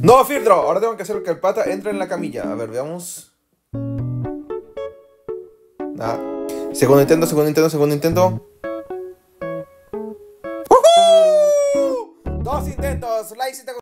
No, filtro. Ahora tengo que hacer que el pata entre en la camilla. A ver, veamos. Nada. Segundo intento, segundo intento, segundo intento. ¡Uhú! Dos intentos. La hiciste.